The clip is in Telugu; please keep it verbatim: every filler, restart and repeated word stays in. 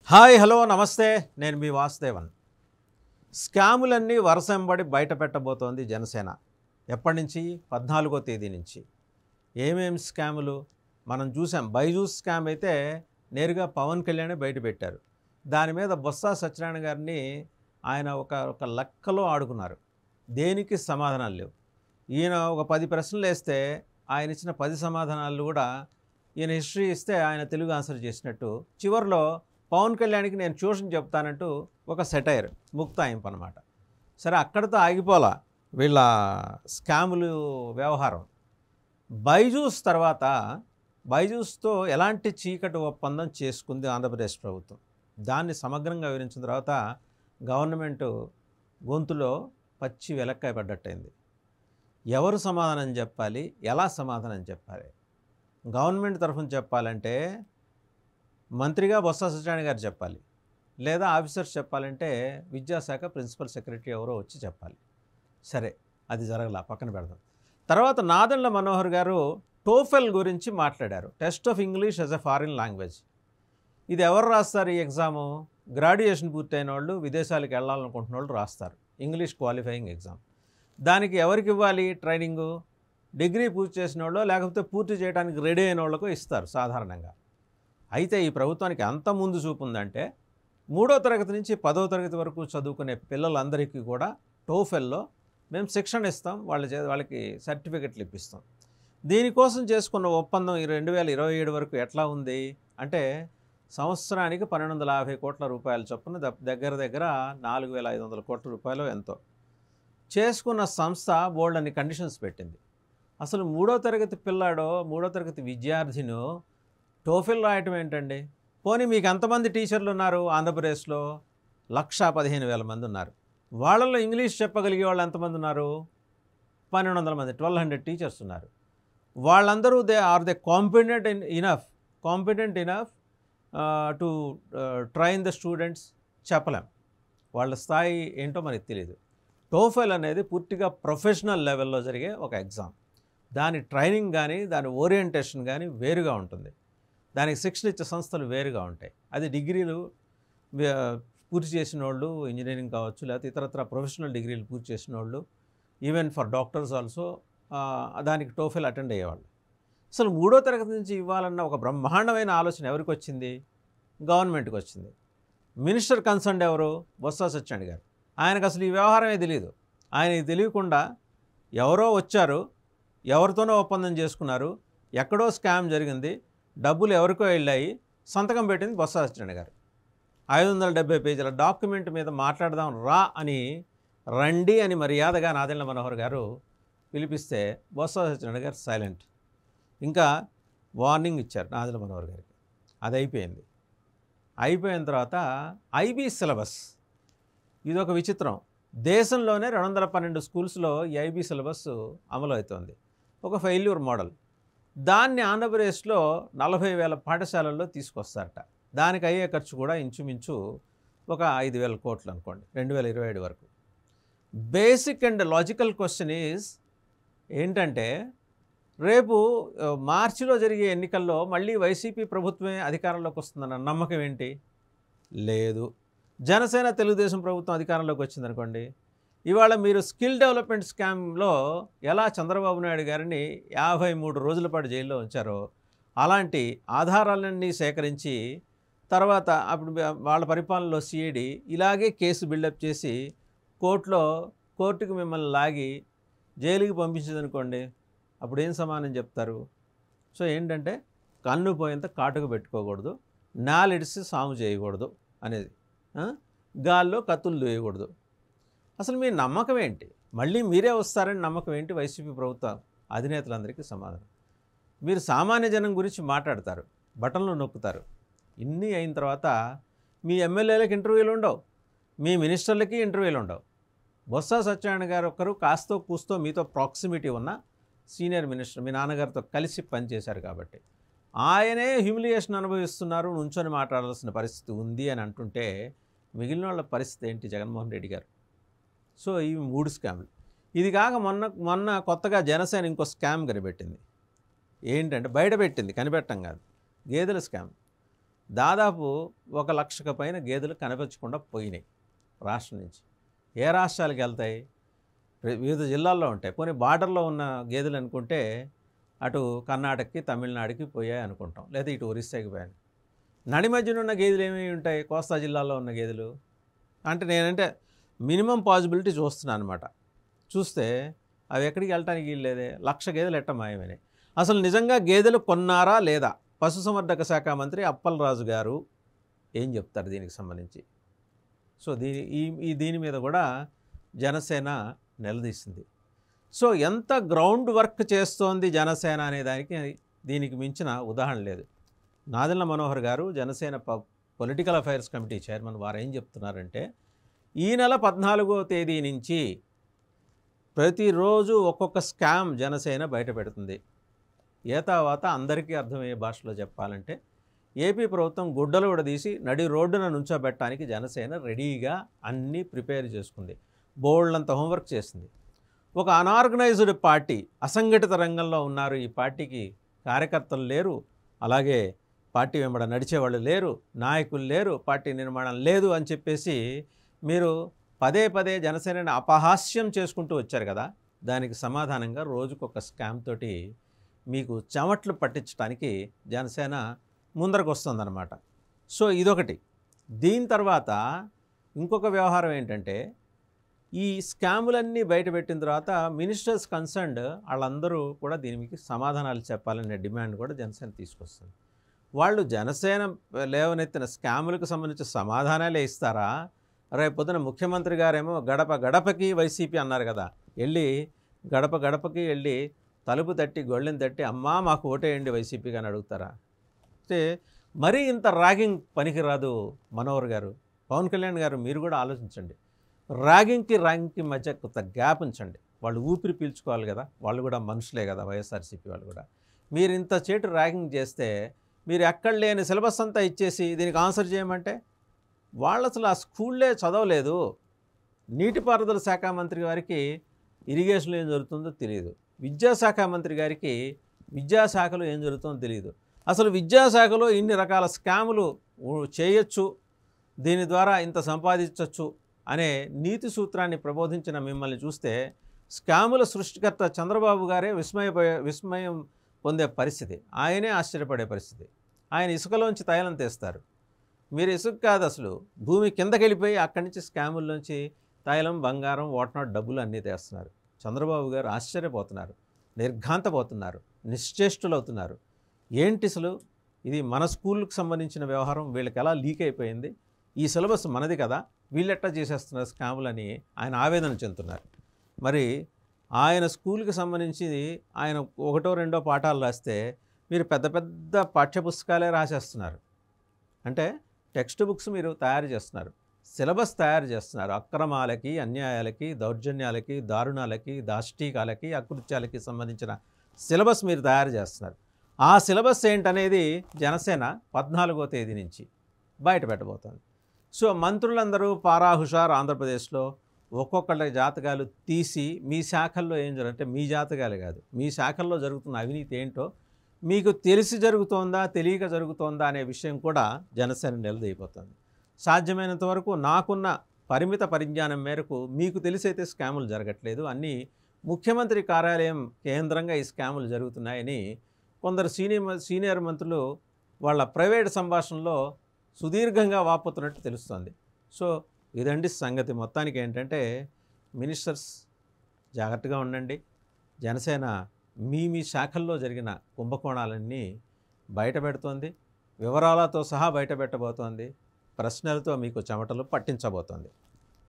హాయ్ హలో నమస్తే నేను మీ వాసుదేవన్. స్కాములన్నీ వరుసంబడి బయట పెట్టబోతోంది జనసేన. ఎప్పటి నుంచి? పద్నాలుగో తేదీ నుంచి. ఏమేమి స్కాములు మనం చూసాం. బైజూస్ స్కామ్ అయితే నేరుగా పవన్ కళ్యాణే బయట పెట్టారు. దాని మీద బొత్స సత్యనారాయణ గారిని ఆయన ఒక ఒక లెక్కలో ఆడుకున్నారు. దేనికి సమాధానాలు లేవు. ఈయన ఒక పది ప్రశ్నలు వేస్తే ఆయన ఇచ్చిన పది సమాధానాలు కూడా ఈయన హిస్టరీ ఇస్తే ఆయన తెలుగు ఆన్సర్ చేసినట్టు. చివరిలో పవన్ కళ్యాణ్కి నేను ట్యూషన్ చెప్తానంటూ ఒక సెటైర్ ముక్తాయింపు అనమాట. సరే, అక్కడితో ఆగిపోలా వీళ్ళ స్కాములు వ్యవహారం. బైజూస్ తర్వాత బైజూస్తో ఎలాంటి చీకటి ఒప్పందం చేసుకుంది ఆంధ్రప్రదేశ్ ప్రభుత్వం. దాన్ని సమగ్రంగా వివరించిన తర్వాత గవర్నమెంట్ గొంతులో పచ్చి వెలక్కాయ పడ్డట్టయింది. ఎవరు సమాధానం చెప్పాలి, ఎలా సమాధానం చెప్పాలి? గవర్నమెంట్ తరఫున చెప్పాలంటే మంత్రిగా బొత్స సత్యనారాయణ గారు చెప్పాలి, లేదా ఆఫీసర్స్ చెప్పాలంటే విద్యాశాఖ ప్రిన్సిపల్ సెక్రటరీ ఎవరో వచ్చి చెప్పాలి. సరే, అది జరగలా, పక్కన పెడదాం. తర్వాత నాదెండ్ల మనోహర్ గారు టోఫెల్ గురించి మాట్లాడారు. Test of English as a foreign language. ఇది ఎవరు రాస్తారు? ఈ ఎగ్జాము గ్రాడ్యుయేషన్ పూర్తయిన వాళ్ళు, విదేశాలకు వెళ్ళాలనుకుంటున్న వాళ్ళు రాస్తారు. English qualifying exam. దానికి ఎవరికి ఇవ్వాలి ట్రైనింగు? డిగ్రీ పూర్తి చేసిన వాళ్ళు, లేకపోతే పూర్తి చేయడానికి రెడీ అయిన వాళ్ళకు ఇస్తారు సాధారణంగా. అయితే ఈ ప్రభుత్వానికి అంత ముందు చూపు ఉందంటే మూడో తరగతి నుంచి పదో తరగతి వరకు చదువుకునే పిల్లలందరికీ కూడా టోఫెల్లో మేము శిక్షణ ఇస్తాం, వాళ్ళ చే వాళ్ళకి సర్టిఫికెట్లు ఇప్పిస్తాం. దీనికోసం చేసుకున్న ఒప్పందం ఈ రెండు వేల ఇరవై ఏడు వరకు ఎట్లా ఉంది అంటే సంవత్సరానికి పన్నెండు వందల యాభై కోట్ల రూపాయల చొప్పున దగ్గర దగ్గర నాలుగు వేల ఐదు వందల కోట్ల రూపాయలు ఎంతో చేసుకున్న సంస్థ బోల్డ్ అన్ని కండిషన్స్ పెట్టింది. అసలు మూడో తరగతి పిల్లాడో మూడో తరగతి విద్యార్థినో టోఫెల్ రాయటం ఏంటండి? పోనీ మీకు ఎంతమంది టీచర్లు ఉన్నారు ఆంధ్రప్రదేశ్లో? లక్షా పదిహేను వేల మంది ఉన్నారు. వాళ్ళల్లో ఇంగ్లీష్ చెప్పగలిగే వాళ్ళు ఎంతమంది ఉన్నారు? పన్నెండు వందల మంది, ట్వెల్వ్ హండ్రెడ్ టీచర్స్ ఉన్నారు. వాళ్ళందరూ they are they competent in enough competent enough to train the students? చెప్పలేం. వాళ్ళ స్థాయి ఏంటో మనకి తెలియదు. టోఫెల్ అనేది పూర్తిగా ప్రొఫెషనల్ లెవెల్లో జరిగే ఒక ఎగ్జామ్. దాని ట్రైనింగ్ కానీ దాని ఓరియంటేషన్ కానీ వేరుగా ఉంటుంది. దానికి శిక్షణ ఇచ్చే సంస్థలు వేరుగా ఉంటాయి. అది డిగ్రీలు పూర్తి చేసిన వాళ్ళు, ఇంజనీరింగ్ కావచ్చు, లేకపోతే ఇతరత్ర ప్రొఫెషనల్ డిగ్రీలు పూర్తి చేసిన వాళ్ళు, ఈవెన్ ఫర్ డాక్టర్స్ ఆల్సో దానికి టోఫెల్ అటెండ్ అయ్యేవాళ్ళు. అసలు మూడో తరగతి నుంచి ఇవ్వాలన్న ఒక బ్రహ్మాండమైన ఆలోచన ఎవరికి వచ్చింది? గవర్నమెంట్కి వచ్చింది. మినిస్టర్ కన్సర్న్డ్ ఎవరు? బొత్స సత్యనారాయణ గారు. ఆయనకు అసలు ఈ వ్యవహారమే తెలియదు. ఆయనకి తెలియకుండా ఎవరో వచ్చారు, ఎవరితోనో ఒప్పందం చేసుకున్నారు, ఎక్కడో స్కామ్ జరిగింది, డబ్బులు ఎవరికో వెళ్ళాయి, సంతకం పెట్టింది బొత్స సత్యనారాయణ గారు. ఐదు వందల డెబ్బై పేజీల డాక్యుమెంట్ మీద మాట్లాడదాం రా అని రండి అని మర్యాదగా నాదెండ్ల మనోహర్ గారు పిలిపిస్తే బొత్స సత్యనారాయణ గారు సైలెంట్. ఇంకా వార్నింగ్ ఇచ్చారు నాదెండ్ల మనోహర్ గారికి. అది అయిపోయింది. అయిపోయిన తర్వాత ఐబీ సిలబస్, ఇదొక విచిత్రం. దేశంలోనే రెండు వందల పన్నెండు స్కూల్స్లో ఈ ఐబీ సిలబస్ అమలు అవుతోంది. ఒక ఫెయిల్యూర్ మోడల్. దాన్ని ఆంధ్రప్రదేశ్లో నలభై వేల పాఠశాలల్లో తీసుకొస్తారట. దానికి అయ్యే ఖర్చు కూడా ఇంచుమించు ఒక ఐదు వేల కోట్లు అనుకోండి, రెండు వేల ఇరవై ఏడు వరకు. Basic and logical question is ఏంటంటే, రేపు మార్చిలో జరిగే ఎన్నికల్లో మళ్ళీ వైసీపీ ప్రభుత్వమే అధికారంలోకి వస్తుందన్న నమ్మకం ఏంటి? లేదు. జనసేన తెలుగుదేశం ప్రభుత్వం అధికారంలోకి వచ్చిందనుకోండి, ఇవాళ మీరు స్కిల్ డెవలప్మెంట్ స్కామ్లో ఎలా చంద్రబాబు నాయుడు గారిని యాభై మూడు రోజుల పాటు జైల్లో ఉంచారో అలాంటి ఆధారాలన్నీ సేకరించి తర్వాత అప్పుడు వాళ్ళ పరిపాలనలో సిఐడి ఇలాగే కేసు బిల్డప్ చేసి కోర్టులో కోర్టుకు మిమ్మల్ని లాగి జైలుకి పంపించిందనుకోండి, అప్పుడు ఏం సమానం చెప్తారు? సో ఏంటంటే, కన్ను పోయేంత కాటుకు పెట్టుకోకూడదు, నాలిడిసి సాము చేయకూడదు అనేది, గాల్లో కత్తులు దూయకూడదు. అసలు మీ నమ్మకం ఏంటి? మళ్ళీ మీరే వస్తారని నమ్మకం ఏంటి? వైసీపీ ప్రభుత్వ అధినేతలందరికీ సమాధానం. మీరు సామాన్య జనం గురించి మాట్లాడతారు, బటన్లు నొక్కుతారు. ఇన్ని అయిన తర్వాత మీ ఎమ్మెల్యేలకు ఇంటర్వ్యూలు ఉండవు, మీ మినిస్టర్లకి ఇంటర్వ్యూలు ఉండవు. బొత్స సత్యనారాయణ గారు ఒక్కరు కాస్తో కూస్తో మీతో ప్రాక్సిమిటీ ఉన్న సీనియర్ మినిస్టర్, మీ నాన్నగారితో కలిసి పనిచేశారు కాబట్టి ఆయనే హ్యూమిలియేషన్ అనుభవిస్తున్నారు, నుంచొని మాట్లాడాల్సిన పరిస్థితి ఉంది అని అంటుంటే మిగిలిన వాళ్ళ పరిస్థితి ఏంటి? జగన్మోహన్ రెడ్డి గారు. సో ఇవి మూడు స్కామ్లు. ఇది కాక మొన్న మొన్న కొత్తగా జనసేన ఇంకో స్కామ్ కనిపెట్టింది. ఏంటంటే బయట పెట్టింది, కనిపెట్టం కాదు, గేదెల స్కామ్. దాదాపు ఒక లక్షకు పైన గేదెలు కనిపించకుండా పోయినాయి రాష్ట్రం నుంచి. ఏ రాష్ట్రాలకు వెళ్తాయి? వివిధ జిల్లాల్లో ఉంటాయి. పోనీ బార్డర్లో ఉన్న గేదెలు అనుకుంటే అటు కర్ణాటకకి తమిళనాడుకి పోయాయి అనుకుంటాం, లేదా ఇటు ఒరిస్సాకి పోయాను. నడి మధ్యన ఉన్న గేదెలు ఏమేమి ఉంటాయి? కోస్తా జిల్లాలో ఉన్న గేదెలు. అంటే నేనంటే మినిమం పాసిబిలిటీ చూస్తున్నాను అనమాట. చూస్తే అవి ఎక్కడికి వెళ్ళటానికి వీల్లేదే. లక్ష గేదెలు ఎట్ట మాయమైనాయి. అసలు నిజంగా గేదెలు కొన్నారా లేదా? పశుసంవర్ధక శాఖ మంత్రి అప్పలరాజు గారు ఏం చెప్తారు దీనికి సంబంధించి? సో దీని ఈ ఈ దీని మీద కూడా జనసేన నిలదీసింది. సో ఎంత గ్రౌండ్ వర్క్ చేస్తోంది జనసేన అనే దానికి దీనికి మించిన ఉదాహరణ లేదు. Nadendla Manohar garu Janasena political affairs committee chairman వారు ఏం చెప్తున్నారంటే, ఈ నెల పద్నాలుగో తేదీ నుంచి ప్రతిరోజు ఒక్కొక్క స్కామ్ జనసేన బయట పెడుతుంది. ఏ తర్వాత అందరికీ అర్థమయ్యే భాషలో చెప్పాలంటే, ఏపీ ప్రభుత్వం గుడ్డలు విడదీసి నడి రోడ్డున నుంచోబెట్టడానికి జనసేన రెడీగా అన్నీ ప్రిపేర్ చేసుకుంది. బోల్డంత హోంవర్క్ చేసింది. ఒక అనార్గనైజ్డ్ పార్టీ, అసంఘటిత రంగంలో ఉన్నారు. ఈ పార్టీకి కార్యకర్తలు లేరు, అలాగే పార్టీ వెంబడ నడిచేవాళ్ళు లేరు, నాయకులు లేరు, పార్టీ నిర్మాణం లేదు అని చెప్పేసి మీరు పదే పదే జనసేనని అపహాస్యం చేసుకుంటూ వచ్చారు కదా. దానికి సమాధానంగా రోజుకొక స్కామ్ తోటి మీకు చెమట్లు పట్టించడానికి జనసేన ముందరకు వస్తుందన్నమాట. సో ఇదొకటి. దీని తర్వాత ఇంకొక వ్యవహారం ఏంటంటే, ఈ స్కాములన్నీ బయటపెట్టిన తర్వాత మినిస్టర్స్ కన్సర్న్డ్ వాళ్ళందరూ కూడా దీనికి సమాధానాలు చెప్పాలనే డిమాండ్ కూడా జనసేన తీసుకొస్తుంది. వాళ్ళు జనసేన లేవనెత్తిన స్కాములకు సంబంధించిన సమాధానాలే ఇస్తారా? రేపు పొద్దున ముఖ్యమంత్రి గారేమో గడప గడపకి వైసీపీ అన్నారు కదా, వెళ్ళి గడప గడపకి వెళ్ళి తలుపు తట్టి గొళ్ళెని తట్టి అమ్మా మాకు ఓటేయండి వైసీపీకి అని అడుగుతారా? అంటే మరీ ఇంత ర్యాగింగ్ పనికిరాదు మనోహర్ గారు, పవన్ కళ్యాణ్ గారు. మీరు కూడా ఆలోచించండి. ర్యాగింగ్కి ర్యాంకింగ్కి మధ్య కొంత గ్యాప్ ఉంచండి. వాళ్ళు ఊపిరి పీల్చుకోవాలి కదా, వాళ్ళు కూడా మనుషులే కదా, వైఎస్ఆర్సీపీ వాళ్ళు కూడా. మీరు ఇంత చేటు ర్యాగింగ్ చేస్తే మీరు ఎక్కడ లేని సిలబస్ అంతా ఇచ్చేసి దీనికి ఆన్సర్ చేయమంటే, వాళ్ళు అసలు ఆ స్కూళ్ళే చదవలేదు. నీటిపారుదల శాఖ మంత్రి గారికి ఇరిగేషన్లో ఏం జరుగుతుందో తెలియదు, విద్యాశాఖ మంత్రి గారికి విద్యాశాఖలో ఏం జరుగుతుందో తెలియదు. అసలు విద్యాశాఖలో ఇన్ని రకాల స్కాములు చేయొచ్చు, దీని ద్వారా ఇంత సంపాదించవచ్చు అనే నీతి సూత్రాన్ని ప్రబోధించిన మిమ్మల్ని చూస్తే స్కాముల సృష్టికర్త చంద్రబాబు గారే విస్మయపోయే విస్మయం పొందే పరిస్థితి, ఆయనే ఆశ్చర్యపడే పరిస్థితి. ఆయన ఇసుకలోంచి తైలం తీస్తారు, మీరు ఇసుక కాదు అసలు భూమి కిందకి వెళ్ళిపోయి అక్కడి నుంచి స్కాముల్లోంచి తైలం, బంగారం, వాట్నాట్ డబ్బులు అన్నీ తెస్తున్నారు. చంద్రబాబు గారు ఆశ్చర్యపోతున్నారు, నిర్ఘాంతపోతున్నారు, నిశ్చేష్టులవుతున్నారు. ఏంటి అసలు ఇది మన స్కూల్కి సంబంధించిన వ్యవహారం, వీళ్ళకి ఎలా లీక్ అయిపోయింది, ఈ సిలబస్ మనది కదా, వీళ్ళెట్టా చేసేస్తున్నారు స్కాములని ఆయన ఆవేదన చెందుతున్నారు. మరి ఆయన స్కూల్కి సంబంధించి ఆయన ఒకటో రెండో పాఠాలు రాస్తే మీరు పెద్ద పెద్ద పాఠ్యపుస్తకాలే రాసేస్తున్నారు. అంటే టెక్స్ట్ బుక్స్ మీరు తయారు చేస్తున్నారు, సిలబస్ తయారు చేస్తున్నారు. అక్రమాలకి, అన్యాయాలకి, దౌర్జన్యాలకి, దారుణాలకి, దాష్టీకాలకి, అకృత్యాలకి సంబంధించిన సిలబస్ మీరు తయారు చేస్తున్నారు. ఆ సిలబస్ ఏంటనేది జనసేన పద్నాలుగో తేదీ నుంచి బయట పెట్టబోతోంది. సో మంత్రులందరూ పారాహుషార్ ఆంధ్రప్రదేశ్లో ఒక్కొక్కళ్ళ జాతకాలు తీసి మీ శాఖల్లో ఏం జరుగుతుంటే, మీ జాతకాలు కాదు, మీ శాఖల్లో జరుగుతున్న అవినీతి ఏంటో మీకు తెలిసి జరుగుతోందా తెలియక జరుగుతోందా అనే విషయం కూడా జనసేన నిలదీయబోతోంది. సాధ్యమైనంత వరకు నాకున్న పరిమిత పరిజ్ఞానం మేరకు మీకు తెలిసైతే స్కాములు జరగట్లేదు, అన్నీ ముఖ్యమంత్రి కార్యాలయం కేంద్రంగా ఈ స్కాములు జరుగుతున్నాయని కొందరు సీనియర్ సీనియర్ మంత్రులు వాళ్ళ ప్రైవేట్ సంభాషణలో సుదీర్ఘంగా వాపోతున్నట్టు తెలుస్తోంది. సో ఇదండి సంగతి. మొత్తానికి ఏంటంటే మినిస్టర్స్ జాగ్రత్తగా ఉండండి. జనసేన మీ మీ శాఖల్లో జరిగిన కుంభకోణాలన్నీ బయట పెడుతోంది, వివరాలతో సహా బయట పెట్టబోతోంది, ప్రశ్నలతో మీకు చెమటలు పట్టించబోతోంది.